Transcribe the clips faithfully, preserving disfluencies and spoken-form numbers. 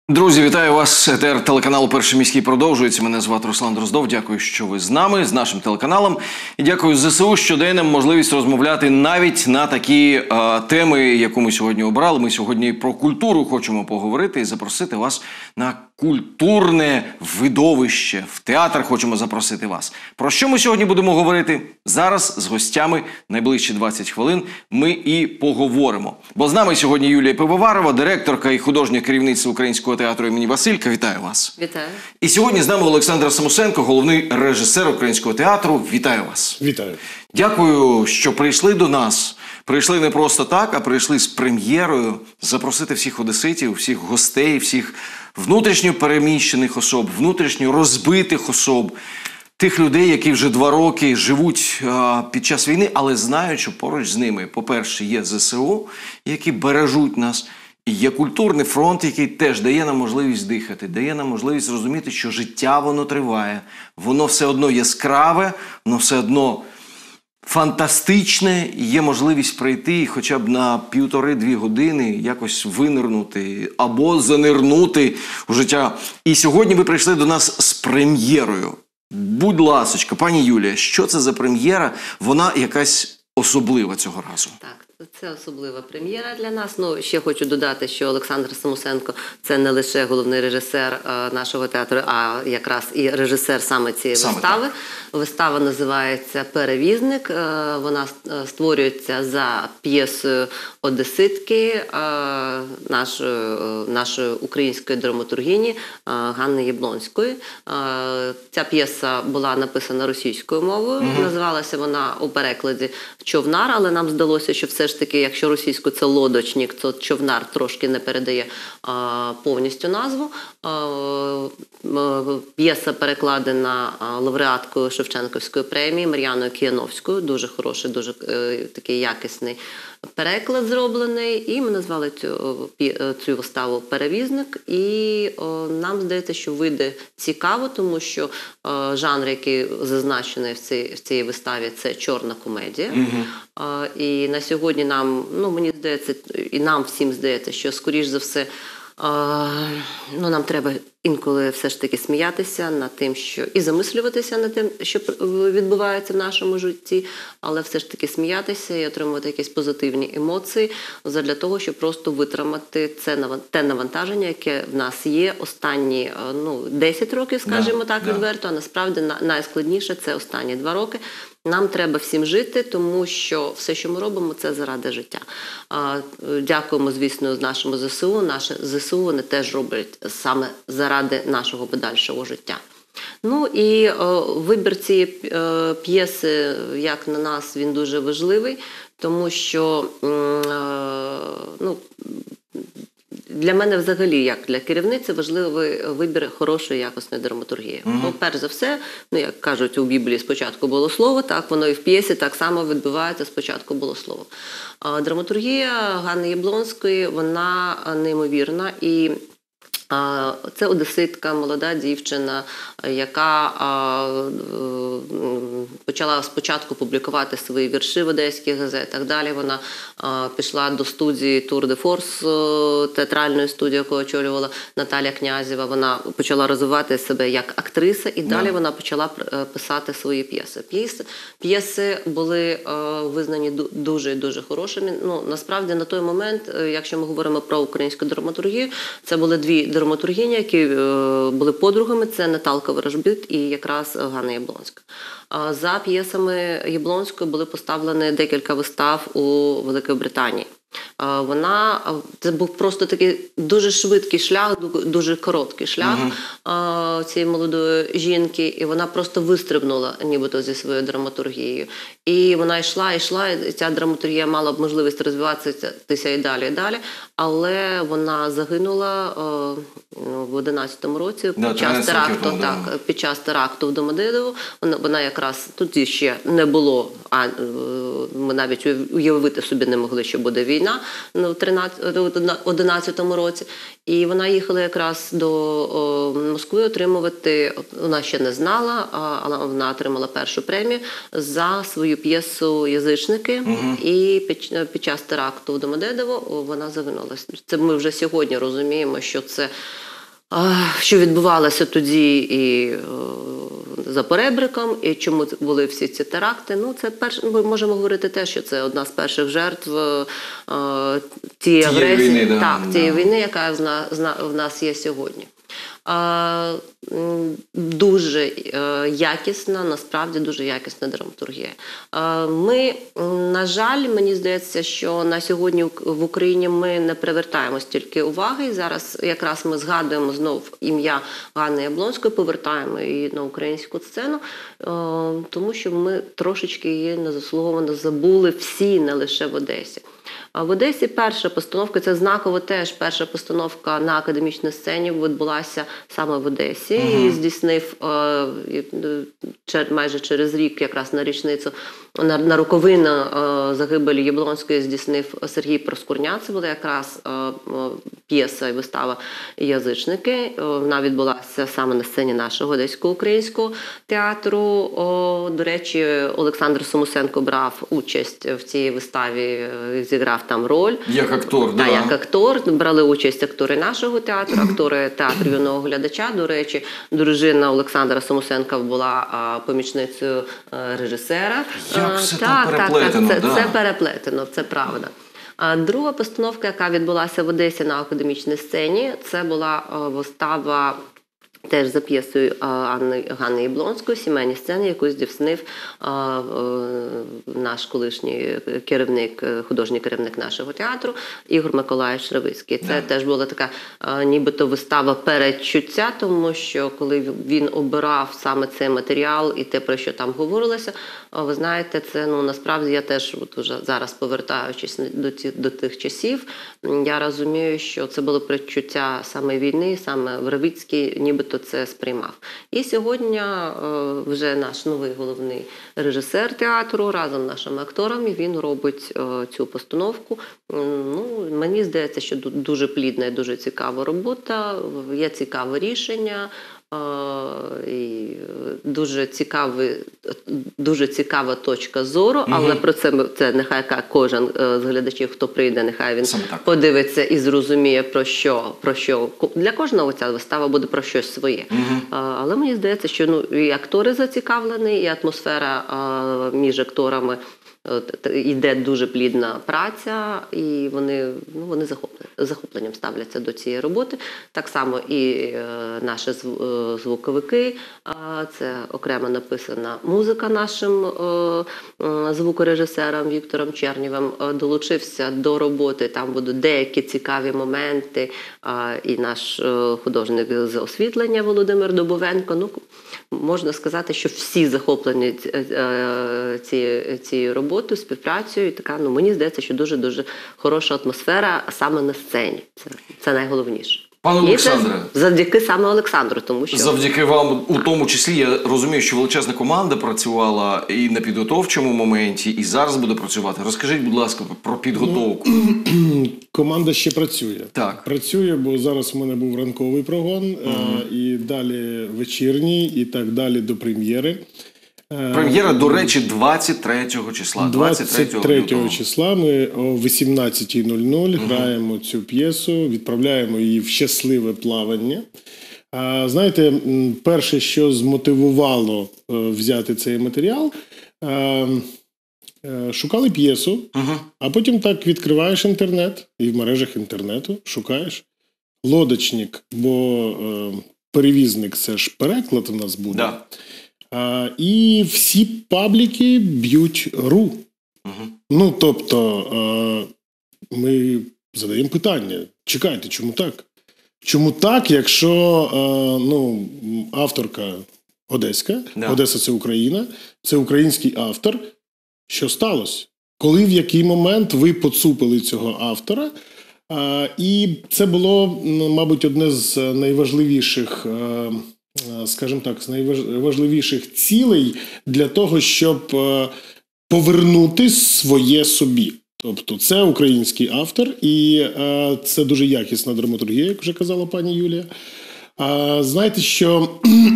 Друзі, вітаю вас. Етер телеканалу «Перший міський» продовжується. Мене звати Руслан Дроздов. Дякую, що ви з нами, з нашим телеканалом. І дякую ЗСУ, що дає нам можливість розмовляти навіть на такі е, теми, яку ми сьогодні обрали. Ми сьогодні про культуру хочемо поговорити і запросити вас на культурне видовище. В театр хочемо запросити вас. Про що ми сьогодні будемо говорити? Зараз з гостями найближчі двадцять хвилин ми і поговоримо. Бо з нами сьогодні Юлія Пивоварова, директорка і художня керівниця Українського театру імені Василька. Вітаю вас. Вітаю. І сьогодні з нами Олександр Самусенко, головний режисер Українського театру. Вітаю вас. Вітаю. Дякую, що прийшли до нас. Прийшли не просто так, а прийшли з прем'єрою запросити всіх одеситів, всіх гостей, всіх внутрішньо переміщених особ, внутрішньо розбитих особ, тих людей, які вже два роки живуть а, під час війни, але знають, що поруч з ними, по-перше, є ЗСУ, які бережуть нас, і є культурний фронт, який теж дає нам можливість дихати, дає нам можливість зрозуміти, що життя воно триває, воно все одно яскраве, воно все одно фантастичне, і є можливість прийти хоча б на півтори-дві години якось винирнути або занирнути у життя. І сьогодні ви прийшли до нас з прем'єрою. Будь ласочка, пані Юлія, що це за прем'єра? Вона якась особлива цього разу. Так, це особлива прем'єра для нас. Ну, ще хочу додати, що Олександр Самусенко – це не лише головний режисер а, нашого театру, а якраз і режисер саме цієї Саме вистави. так. Вистава називається «Перевізник». Вона створюється за п'єсою одеситки нашої, нашої української драматургині Ганни Яблонської. Ця п'єса була написана російською мовою. Mm-hmm. Називалася вона у перекладі «Човнар», але нам здалося, що все ж таки, якщо російською це «лодочник», то «Човнар» трошки не передає повністю назву. П'єса перекладена лауреаткою Шевченківської премії Мар'яною Кияновською. Дуже хороший, дуже е, такий якісний переклад зроблений. І ми назвали цю, цю виставу «Перевізник». І о, нам здається, що вийде цікаво, тому що о, жанр, який зазначений в цій, в цій виставі, це чорна комедія. Mm-hmm. О, і на сьогодні нам, ну мені здається, і нам всім здається, що скоріш за все, о, ну нам треба інколи все ж таки сміятися над тим, що і замислюватися над тим, що відбувається в нашому житті, але все ж таки сміятися і отримувати якісь позитивні емоції задля того, щоб просто витримати це те навантаження, яке в нас є останні ну, десять років, скажімо да, так, да. відверто, а насправді найскладніше це останні два роки. Нам треба всім жити, тому що все, що ми робимо, це заради життя. Дякуємо, звісно, нашому ЗСУ. Наше ЗСУ вони теж роблять саме заради нашого подальшого життя. Ну і о, вибір цієї е, п'єси, як на нас, він дуже важливий, тому що е, ну, для мене взагалі, як для керівниці, важливий вибір хорошої якісної драматургії. Mm-hmm. Ну, перш за все, ну, як кажуть у Біблії, спочатку було слово, так воно і в п'єсі так само відбувається, спочатку було слово. А драматургія Ганни Яблонської, вона неймовірна, і це одеситка, молода дівчина, яка почала спочатку публікувати свої вірші в одеських газетах. Далі вона пішла до студії Тур де Форс, театральної студії, яку очолювала Наталя Князєва. Вона почала розвивати себе як актриса, і далі вона почала писати свої п'єси. П'єси, п'єси були визнані дуже-дуже хорошими. Ну, насправді, на той момент, якщо ми говоримо про українську драматургію, це були дві драматургині, які е, були подругами, це Наталка Ворожбит і якраз Ганна Яблонська. А за п'єсами Яблонської були поставлені декілька вистав у Великій Британії. Вона, це був просто такий дуже швидкий шлях, дуже короткий шлях uh-huh. цієї молодої жінки, і вона просто вистрибнула нібито зі своєю драматургією. І вона йшла, йшла, і ця драматургія мала б можливість розвиватися і далі, і далі, але вона загинула ну, в одинадцятому році під да, час теракту, так, під час теракту в Домодедово. Вона, вона якраз тоді ще не було, а ми навіть уявити собі не могли, що буде війна в одинадцятому році. І вона їхала якраз до о, Москви отримувати, вона ще не знала, але вона отримала першу премію за свою п'єсу «Язичники». Угу. І під, під час теракту в Домодедово вона загинула. Це ми вже сьогодні розуміємо, що це що відбувалося тоді і е, за Поребриком, і чому були всі ці теракти. Ну, це перш... Ми можемо говорити те, що це одна з перших жертв е, тієї агресії, війни, да, так, да. тієї війни, яка в нас, в нас є сьогодні. А, дуже е, якісна, насправді дуже якісна драматургія. А, ми, на жаль, мені здається, що на сьогодні в Україні ми не привертаємо стільки уваги. І зараз якраз ми згадуємо знов ім'я Ганни Яблонської, повертаємо її на українську сцену, е, тому що ми трошечки її незаслуговано забули всі, не лише в Одесі. А в Одесі перша постановка, це знаково теж перша постановка на академічній сцені відбулася саме в Одесі. Угу. Її здійснив е, майже через рік, якраз на річницю, на, на роковину е, загибелі Яблонської здійснив Сергій Проскурня. Це була якраз е, е, п'єса і вистава «Язичники». Е, вона відбулася саме на сцені нашого Одеського українського театру. О, до речі, Олександр Сомусенко брав участь в цій виставі, е, зіграв там роль. Як актор, так. Да. Як актор. Брали участь актори нашого театру, актори театру юного глядача. До речі, дружина Олександра Сомусенка була а, помічницею а, режисера. Як все так, там переплетено. Так, так, це, да. це переплетено, це правда. А друга постановка, яка відбулася в Одесі на академічній сцені, це була а, вистава теж за п'єсою Анни, Ганни Яблонської «Сімейні сцени», яку здійснив а, а, наш колишній керівник, художній керівник нашого театру Ігор Миколаївич Равицький. Це yeah. теж була така а, нібито вистава передчуття, тому що коли він обирав саме цей матеріал і те, про що там говорилося, а, ви знаєте, це ну насправді я теж от уже зараз повертаючись до, ті, до тих часів, я розумію, що це було передчуття саме війни, саме Равицький нібито то це сприймав. І сьогодні е, вже наш новий головний режисер театру разом з нашими акторами, він робить е, цю постановку. Ну, мені здається, що дуже плідна і дуже цікава робота, є цікаве рішення. І дуже цікавий, дуже цікава точка зору, угу. але про це, це нехай кожен з глядачів, хто прийде, нехай він подивиться і зрозуміє, про що, про що. Для кожного ця вистава буде про щось своє. Угу. Але мені здається, що ну, і актори зацікавлені, і атмосфера між акторами йде дуже плідна праця, і вони, ну, вони захопленням ставляться до цієї роботи. Так само і е, наші звуковики, е, це окремо написана музика нашим е, е, звукорежисером Віктором Чернєвим, е, долучився до роботи, там будуть деякі цікаві моменти, е, і наш е, художник з освітлення Володимир Дубовенко. Ну, можна сказати, що всі захоплені цією цією роботою, співпрацею. І така, ну, мені здається, що дуже-дуже хороша атмосфера саме на сцені. Це, це найголовніше. Пане Олександре, завдяки саме Олександру, тому що... Завдяки вам, у тому числі, я розумію, що величезна команда працювала і на підготовчому моменті, і зараз буде працювати. Розкажіть, будь ласка, про підготовку. Ну, команда ще працює. Так. Працює, бо зараз у мене був ранковий прогон, угу. і далі вечірній, і так далі до прем'єри. Прем'єра, до речі, двадцять третього числа. двадцять третього числа ми о вісімнадцятій нуль нуль угу. граємо цю п'єсу, відправляємо її в щасливе плавання. А, знаєте, перше, що змотивувало взяти цей матеріал, а, шукали п'єсу, угу. а потім так відкриваєш інтернет, і в мережах інтернету шукаєш лодочник, бо е, перевізник – це ж переклад у нас буде. Да. А, і всі пабліки б'ють ру. Угу. Ну, тобто, а, ми задаємо питання. Чекайте, чому так? Чому так, якщо а, ну, авторка одеська, да. Одеса – це Україна, це український автор. Що сталося? Коли, в який момент ви поцупили цього автора? А, і це було, мабуть, одне з найважливіших скажімо так, з найважливіших цілей для того, щоб повернути своє собі. Тобто це український автор, і це дуже якісна драматургія, як вже казала пані Юлія. Знаєте, що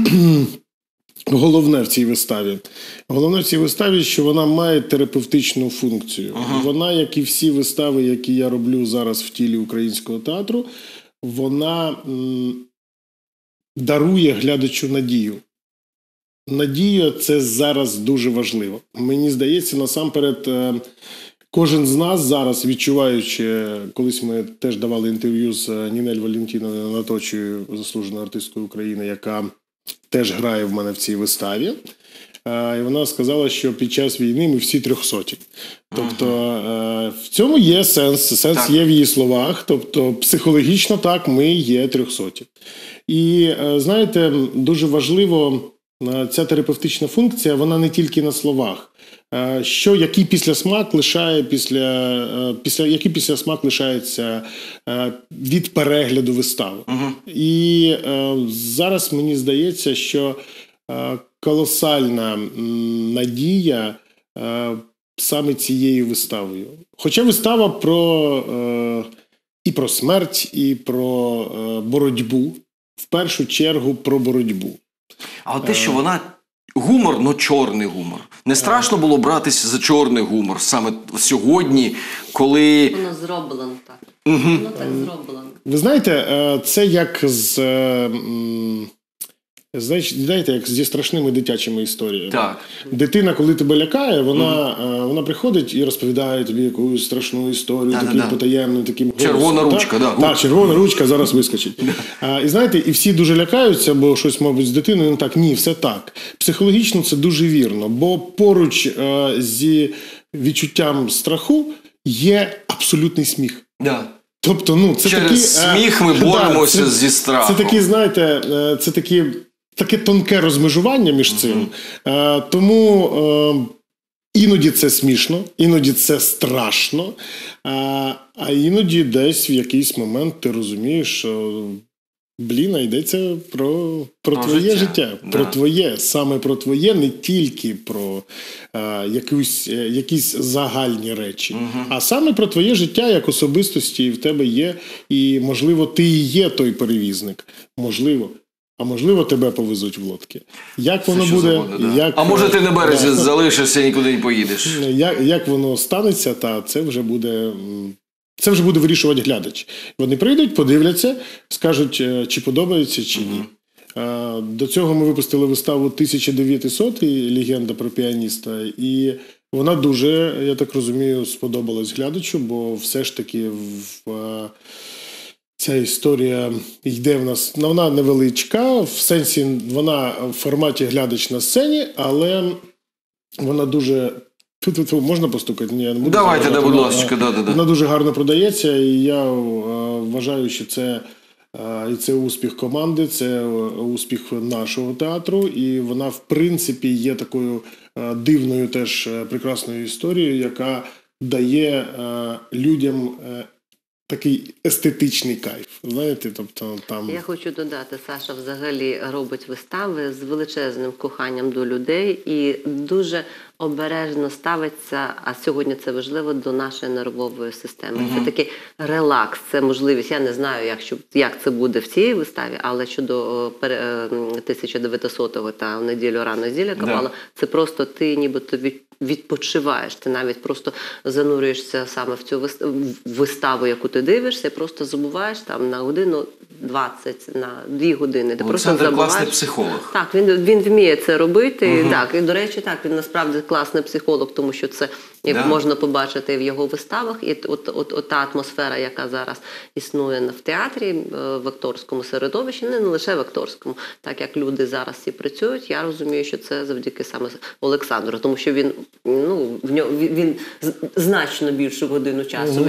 головне в цій виставі? Головне в цій виставі, що вона має терапевтичну функцію. Ага. Вона, як і всі вистави, які я роблю зараз в тілі українського театру, вона дарує глядачу надію. Надія – це зараз дуже важливо. Мені здається, насамперед, кожен з нас зараз, відчуваючи, колись ми теж давали інтерв'ю з Нінель Валентиновою Наточею, заслуженою артисткою України, яка теж грає в мене в цій виставі. І вона сказала, що під час війни ми всі трьохсоті. Тобто в цьому є сенс, сенс так. є в її словах. Тобто психологічно так, ми є трьохсоті. І знаєте, дуже важливо, ця терапевтична функція, вона не тільки на словах. Що, який післясмак лишає після, після, який післясмак лишається від перегляду вистави. Угу. І зараз мені здається, що колосальна надія саме цією виставою. Хоча вистава про і про смерть, і про боротьбу, в першу чергу про боротьбу. А от те, що вона гумор, но чорний гумор. Не страшно було братися за чорний гумор саме сьогодні, коли... Воно зроблено так. Угу. Воно так зроблено. Ви знаєте, це як з... Знаєте, як зі страшними дитячими історіями. Так. Дитина, коли тебе лякає, вона, mm. вона приходить і розповідає тобі якусь страшну історію, да, таким да, потаємним, таким голосом. Червона ручка, так. Так, червона ручка зараз вискочить. а, і знаєте, і всі дуже лякаються, бо щось, мабуть, з дитиною не так. Ні, все так. Психологічно це дуже вірно, бо поруч а, зі відчуттям страху є абсолютний сміх. Да. Тобто, ну, це Через такі, сміх ми боремося да, це, зі страхом. Це такі, знаєте, це такі... Таке тонке розмежування між цим. Uh-huh. Тому е, іноді це смішно, іноді це страшно, а, а іноді десь в якийсь момент ти розумієш, що блін, йдеться про, про, про твоє життя, життя да. про твоє, саме про твоє, не тільки про е, якусь, е, якісь загальні речі, uh-huh. а саме про твоє життя як особистості в тебе є, і, можливо, ти і є той перевізник. Можливо. А можливо, тебе повезуть в лодки. Як Все, воно буде? Завгодно, да. Як, а може ти на березі да. залишишся і нікуди не поїдеш? Як, як воно станеться, та це вже буде... Це вже буде вирішувати глядач. Вони прийдуть, подивляться, скажуть, чи подобається, чи ні. Mm-hmm. До цього ми випустили виставу тисяча дев'ятсот «Легенда про піаніста», і вона дуже, я так розумію, сподобалась глядачу, бо все ж таки в... Ця історія йде в нас, вона невеличка, в сенсі вона в форматі глядач на сцені, але вона дуже... Тут можна постукати? Ні, я не буду. Давайте, да, будь ласка, да, да, да. Вона дуже гарно продається, і я вважаю, що це, і це успіх команди, це успіх нашого театру, і вона, в принципі, є такою дивною теж прекрасною історією, яка дає людям такий естетичний кайф, знаєте, тобто там... Я хочу додати, Саша взагалі робить вистави з величезним коханням до людей і дуже обережно ставиться, а сьогодні це важливо, до нашої нервової системи. Угу. Це такий релакс, це можливість, я не знаю, як, що, як це буде в цій виставі, але щодо тисяча дев'ятсотого та в неділю рано зілля Кабала, да. це просто ти нібито від відпочиваєш, ти навіть просто занурюєшся саме в цю виставу, яку ти дивишся, і просто забуваєш там на годину двадцять, на дві години. Ти Олександр просто класний психолог. Так, він, він вміє це робити. Угу. Так, і, до речі, так, він насправді класний психолог, тому що це як да. можна побачити в його виставах. І от, от, от та атмосфера, яка зараз існує в театрі, в акторському середовищі, не лише в акторському, так як люди зараз всі працюють, я розумію, що це завдяки саме Олександру, тому що він ну, в нього, він значно більшу годину часу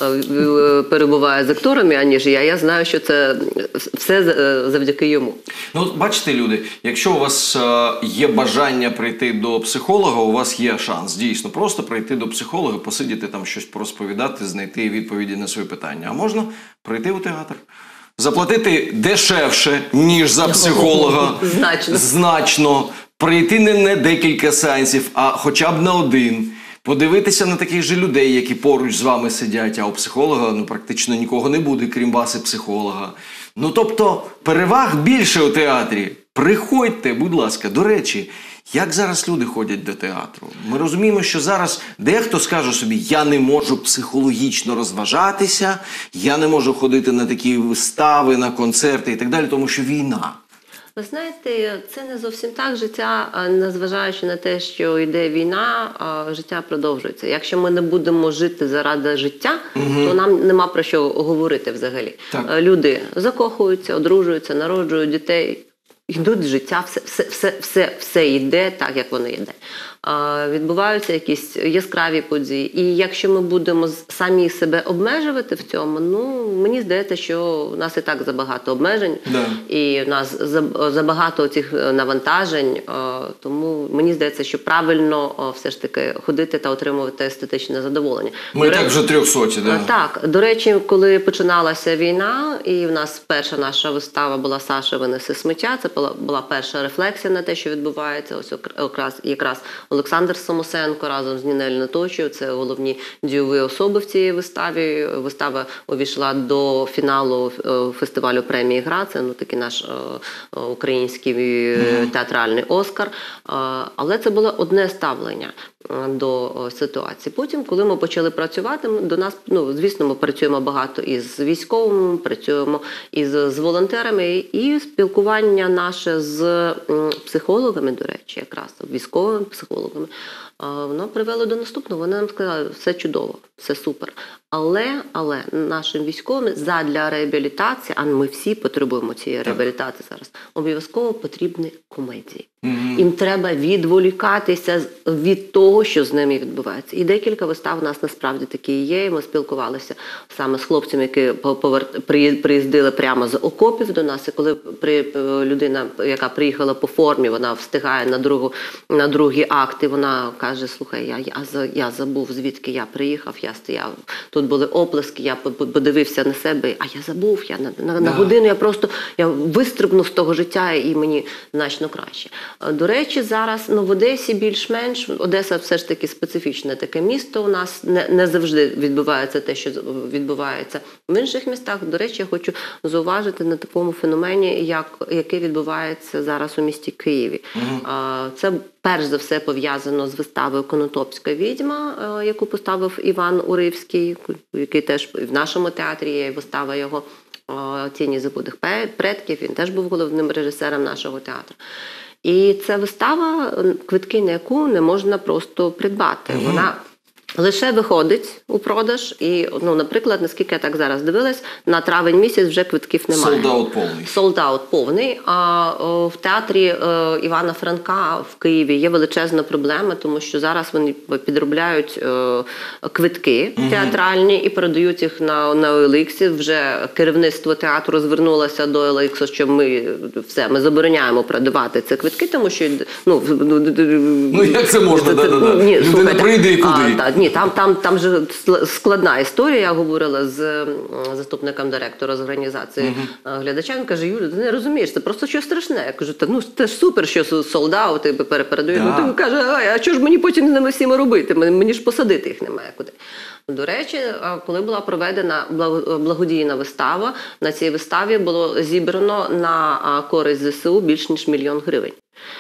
угу. перебуває з акторами, аніж я. Я знаю, що це все завдяки йому. Ну, бачите, люди, якщо у вас є бажання прийти до психолога, у вас є шанс, дійсно, просто прийти до психолога, посидіти там щось порозповідати, знайти відповіді на свої питання. А можна прийти у театр, заплатити дешевше, ніж за психолога. Значно. Значно. Прийти не на декілька сеансів, а хоча б на один. Подивитися на таких же людей, які поруч з вами сидять, а у психолога ну, практично нікого не буде, крім вас і психолога. Ну, тобто, переваг більше у театрі. Приходьте, будь ласка. До речі, як зараз люди ходять до театру? Ми розуміємо, що зараз дехто скаже собі, я не можу психологічно розважатися, я не можу ходити на такі вистави, на концерти і так далі, тому що війна. Ви знаєте, це не зовсім так. Життя, а, незважаючи на те, що йде війна, а, життя продовжується. Якщо ми не будемо жити заради життя, угу. то нам нема про що говорити взагалі. Так. Люди закохуються, одружуються, народжують дітей. Йдуть життя, все, все, все, все, все йде так, як воно йде. А, відбуваються якісь яскраві події. І якщо ми будемо самі себе обмежувати в цьому, ну, мені здається, що в нас і так забагато обмежень, да. і в нас забагато цих навантажень, а, тому мені здається, що правильно а, все ж таки ходити та отримувати естетичне задоволення. Ми до так вже трьохсоті, да? Так. До речі, коли починалася війна, і в нас перша наша вистава була «Саша, винеси сміття», це була, була перша рефлексія на те, що відбувається. Ось якраз, якраз Олександр Самосенко разом з Нінель Наточою, це головні дієві особи в цій виставі. Вистава увійшла до фіналу фестивалю премії «Гра», це ну, такий наш е, український mm. театральний Оскар. Е, але це було одне ставлення до ситуації. Потім, коли ми почали працювати, до нас, ну, звісно, ми працюємо багато із військовими, працюємо із з волонтерами, і спілкування наше з психологами, до речі, якраз військовими психологами, воно привело до наступного. Вони нам сказали, все чудово, все супер. Але, але нашим військовим задля реабілітації, а ми всі потребуємо цієї реабілітації зараз, обов'язково потрібні комедії. Mm-hmm. Їм треба відволікатися від того, що з ними відбувається. І декілька вистав у нас насправді такі є. Ми спілкувалися саме з хлопцями, які приїздили прямо з окопів до нас. І коли людина, яка приїхала по формі, вона встигає на, другу, на другий акт, і вона каже, слухай, я, я, я забув, звідки я приїхав, я стояв, тут були оплески, я подивився на себе, а я забув, я на, на, на годину я просто я вистрибнув з того життя, і мені значно краще. До речі, зараз ну, в Одесі більш-менш, Одеса все ж таки специфічне таке місто у нас, не, не завжди відбувається те, що відбувається в інших містах. До речі, я хочу зауважити на такому феномені, як, який відбувається зараз у місті Києві. Угу. Це перш за все пов'язано з виставою «Конотопська відьма», яку поставив Іван Уривський, який теж в нашому театрі є вистава його «Тіні забутих предків», він теж був головним режисером нашого театру. І це вистава, квитки на яку не можна просто придбати. Угу. Вона лише виходить у продаж, і, ну, наприклад, наскільки я так зараз дивилась, на травень місяць вже квитків немає. Солдаут повний. Солдаут повний. А о, в театрі е, Івана Франка в Києві є величезна проблема, тому що зараз вони підробляють е, квитки угу. театральні і передають їх на, на о ел ікс. Вже керівництво театру звернулося до о ел ікс, що ми все, ми забороняємо продавати ці квитки, тому що... Ну, ну як це можна? Да, да, да. Ні, людина слухайте, прийде і куди? А, та, ні, там, там, там же складна історія. Я говорила з заступником директора з організації uh-huh. глядача. Він каже, Юля, ти не розумієш, це просто щось страшне. Я кажу, так, ну це ж супер, що солдати перепередають. Да. Ну, ти каже, а що ж мені потім з ними всіма робити? Мені ж посадити їх немає куди. До речі, коли була проведена благодійна вистава, на цій виставі було зібрано на користь зе се у більш ніж мільйон гривень.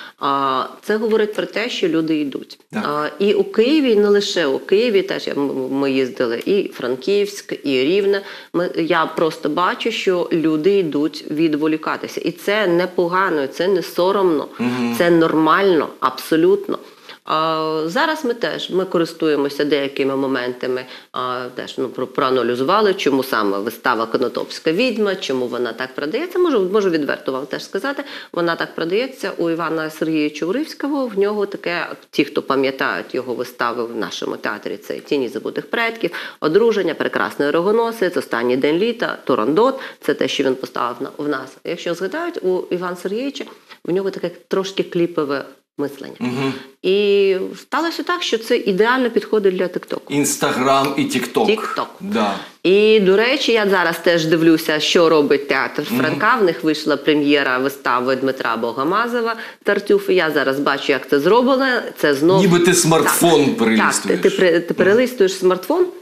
Це говорить про те, що люди йдуть. Так. І у Києві, не лише у Києві, теж ми їздили і Франківськ, і Рівне. Ми, я просто бачу, що люди йдуть відволікатися. І це не погано, це не соромно, угу. це нормально, абсолютно. А, зараз ми теж ми користуємося деякими моментами, а, теж ну, проаналізували, чому саме вистава «Конотопська відьма», чому вона так продається. Можу, можу відверто вам теж сказати, вона так продається у Івана Сергійовича Уривського. В нього таке, ті, хто пам'ятають його вистави в нашому театрі, це «Тіні забутих предків», «Одруження», «Прекрасний рогоносець», «Останній день літа», «Турандот». Це те, що він поставив в нас. Якщо згадають, у Івана Сергійовича в нього таке трошки кліпове мислення. Угу. І сталося так, що це ідеально підходить для тіктоку. Інстаграм і тікток. Тікток. Да. І, до речі, я зараз теж дивлюся, що робить театр Франка. Угу. В них вийшла прем'єра вистави Дмитра Богомазова «Тартюф». І я зараз бачу, як це зроблено. Це знов... Ніби ти смартфон так, перелистуєш. Так, ти, ти, ти перелистуєш смартфон.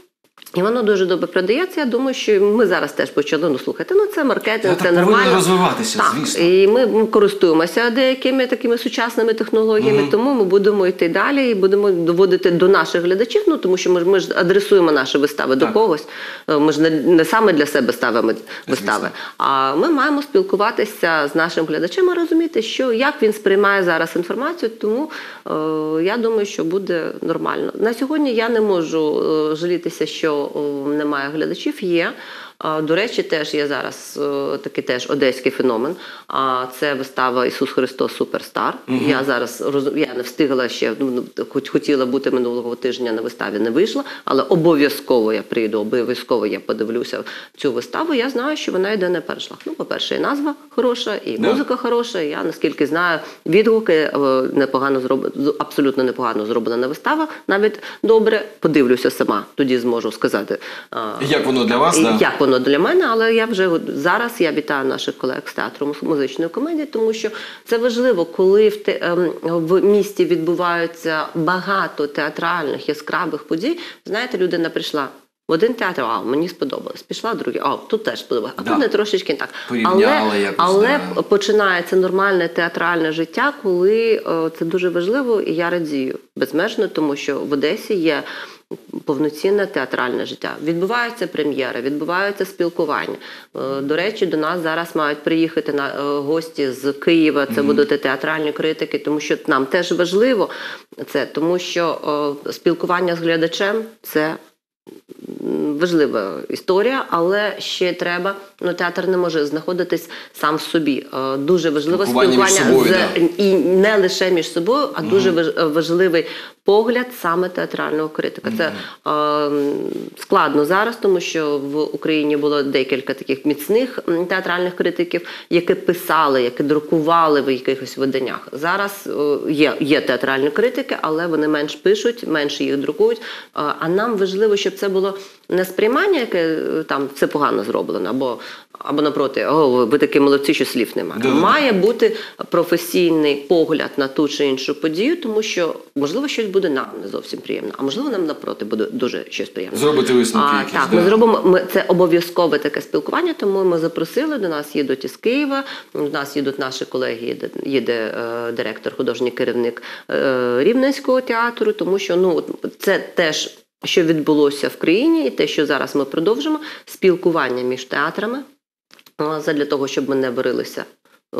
І воно дуже добре продається. Я думаю, що ми зараз теж почали, ну слухайте, ну це маркетинг, Театр це повинен нормально. розвиватися, так, звісно. І ми користуємося деякими такими сучасними технологіями, Мгм. тому ми будемо йти далі і будемо доводити до наших глядачів, ну тому що ми ж, ми ж адресуємо наші вистави Так. до когось. Е, Ми ж не, не саме для себе ставимо вистави, а ми маємо спілкуватися з нашим глядачем і розуміти, що, як він сприймає зараз інформацію, тому е, я думаю, що буде нормально. На сьогодні я не можу е, жалітися, що е, немає глядачів, є. А, До речі, теж є зараз е, такий теж одеський феномен. А це вистава «Ісус Христос Суперстар». Мгм. Я зараз роз- я не встигла ще, ну, хоч хотіла бути минулого тижня на виставі, не вийшла, але обов'язково я прийду, обов'язково я подивлюся цю виставу. Я знаю, що вона йде на перших. Ну, по-перше, і назва хороша, і Да. музика хороша. Я наскільки знаю, відгуки е, непогано зроблена, абсолютно непогано зроблена вистава. Навіть добре подивлюся сама, тоді зможу сказати. е, Як воно для вас? і Да? Як воно для мене, але я вже от зараз я вітаю наших колег з театру муз- музичної комедії, тому що це важливо, коли в, те, ем, в місті відбуваються багато театральних яскравих подій. Знаєте, людина прийшла в один театр, а мені сподобалось. Пішла в другий, а тут теж сподобалось. А Да. тут не трошечки так. Порівняли Але, якось, але да. починається нормальне театральне життя, коли е, це дуже важливо, і я радію безмежно, тому що в Одесі є повноцінне театральне життя. Відбуваються прем'єри, відбуваються спілкування. Е, До речі, до нас зараз мають приїхати на е, гості з Києва. Це будуть театральні критики, тому що нам теж важливо це, тому що е, спілкування з глядачем – це м, важлива історія, але ще треба, ну театр не може знаходитись сам в собі. Е, Дуже важливо Спілкування між спілкування собою, з да. і не лише між собою, а дуже важ- важливий погляд саме театрального критика. Це е, складно зараз, тому що в Україні було декілька таких міцних м, театральних критиків, які писали, які друкували в якихось виданнях. Зараз е, є, є театральні критики, але вони менш пишуть, менше їх друкують. Е, а нам важливо, щоб це було не сприймання, яке е, там все погано зроблено, або або напроти, о, ви такі молодці, що слів немає. Да-да-да. Має бути професійний погляд на ту чи іншу подію, тому що, можливо, щось буде нам не зовсім приємно, а можливо, нам напроти буде дуже щось приємне. Зробити висновки А, якісь, так, да. ми зробимо, ми, це обов'язкове таке спілкування, тому ми запросили, до нас їдуть із Києва, до нас їдуть наші колеги, їде, їде е, директор, художній керівник е, Рівненського театру, тому що, ну, це теж, що відбулося в країні, і те, що зараз ми продовжимо, спілкування між театрами, а, задля того, щоб ми не варилися о,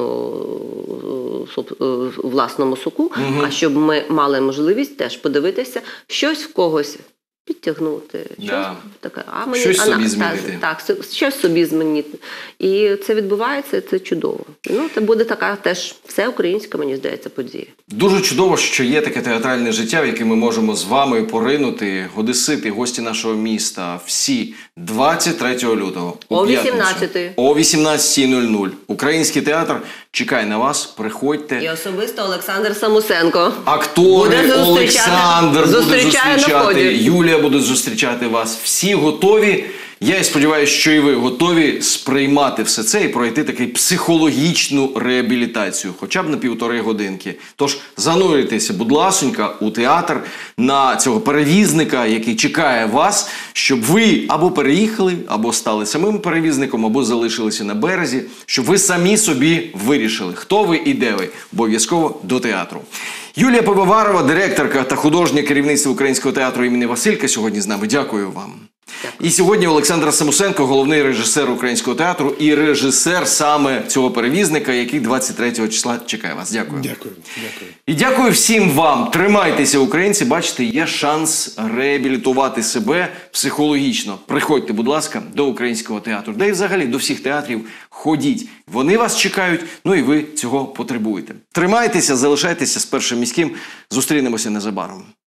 соп- о, в власному соку, Мгм. а щоб ми мали можливість теж подивитися, щось в когось підтягнути, Да. щось таке, а мені Щось а, собі на- змінити. Так, так, щось собі змінити. І це відбувається, і це чудово. Ну, це буде така теж всеукраїнська, мені здається, подія. Дуже чудово, що є таке театральне життя, в яке ми можемо з вами поринути. Одесити, гості нашого міста, всі двадцять третього лютого. у О п'ятницю. вісімнадцятій. О вісімнадцятій нуль нуль. Український театр чекає на вас. Приходьте. І особисто Олександр Самусенко. Актори, Буде зустрічати- Олександр буде зустрічає на зустрічати, вході. Юлія буде зустрічати вас. Всі готові. Я і сподіваюся, що і ви готові сприймати все це і пройти таку психологічну реабілітацію, хоча б на півтори годинки. Тож занурюйтеся, будь ласонька, у театр на цього перевізника, який чекає вас, щоб ви або переїхали, або стали самим перевізником, або залишилися на березі, щоб ви самі собі вирішили, хто ви і де ви. Обов'язково до театру. Юлія Пивоварова, директорка та художня керівництва Українського театру імені Василька, сьогодні з нами. Дякую вам. І сьогодні Олександр Самусенко, головний режисер Українського театру і режисер саме цього перевізника, який двадцять третього числа чекає вас. Дякую. Дякую, дякую. І дякую всім вам. Тримайтеся, українці. Бачите, є шанс реабілітувати себе психологічно. Приходьте, будь ласка, до Українського театру. Да і взагалі до всіх театрів ходіть. Вони вас чекають, ну і ви цього потребуєте. Тримайтеся, залишайтеся з Першим міським. Зустрінемося незабаром.